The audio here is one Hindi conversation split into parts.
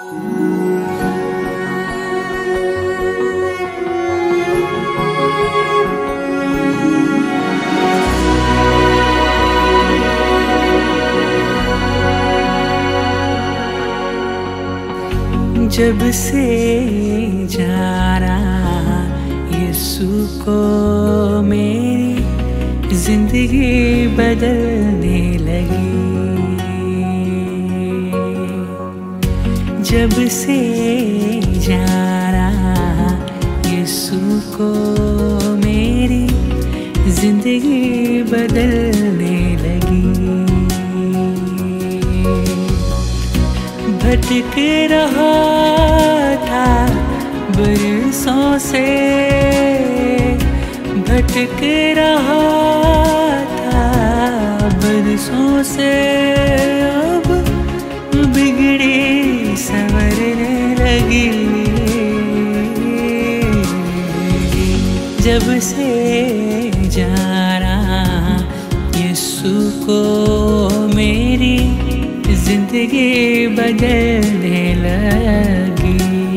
जब से जा रहा यीशु को मेरी जिंदगी बदलने लगी। जब से जा रहा यीशु को मेरी जिंदगी बदलने लगी। भटक रहा था बरसों से, भटक रहा था बरसों से, अब बिगड़ी संवरने लगी। जब से जा रहा यीशु को मेरी जिंदगी बदलने लगी।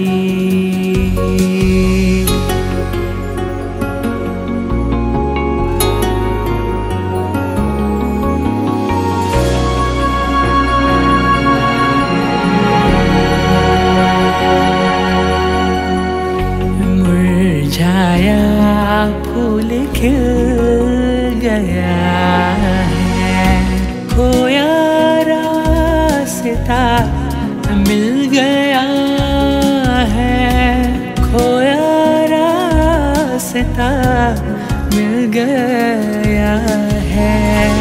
मुरझाया फूल खिल गया है, खोया रास्ता मिल गया है, खोया रास्ता मिल गया है।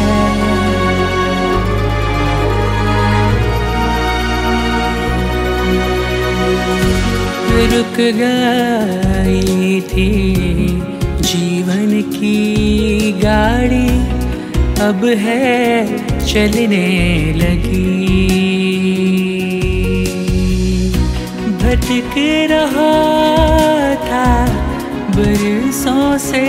रुक गई थी जीवन की गाड़ी, अब है चलने लगी। भटक रहा था बरसों से,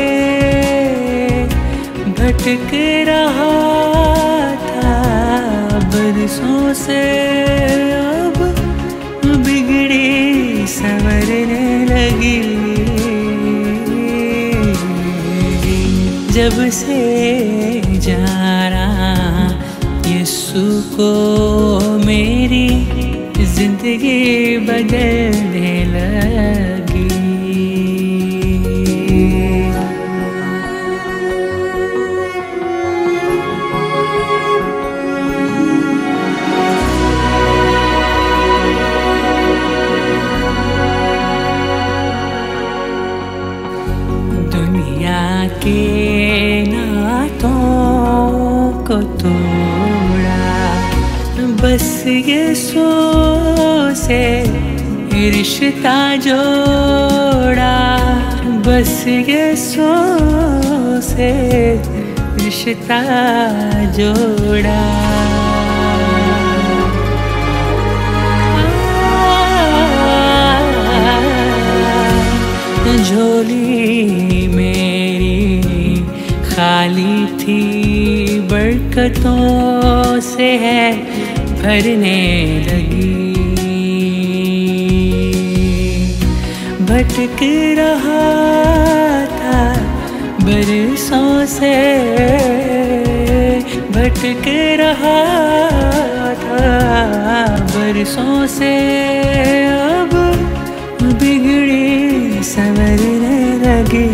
भटक रहा था बरसों से, अब बिगड़ी संवरने लगी। जब से जा रहा यीशु को मेरी जिंदगी बदलने लगी। दुनिया के नातों को तोड़ा, बस यीशु से रिश्ता जोड़ा, बस यीशु से रिश्ता जोड़ा। झोली मेरी खाली थी, बरकतों से है भरने लगी। भटक रहा था बरसों से, भटक रहा था बरसों से, अब बिगड़ी संवरने लगी।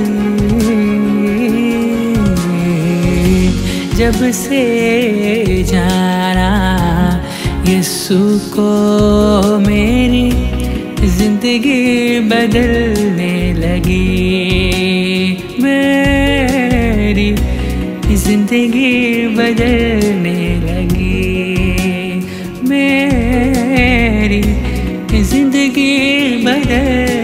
जब से जा रहा यीशु को मेरी जिंदगी बदलने लगी। मेरी जिंदगी बदलने लगी, मेरी जिंदगी बदल